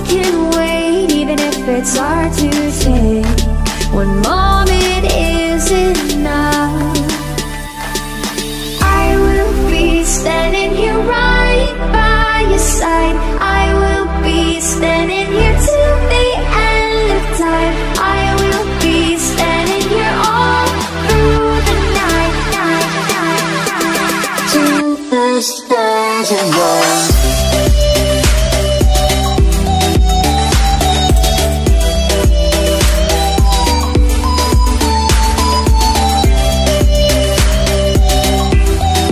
can wait, even if it's hard to take. One more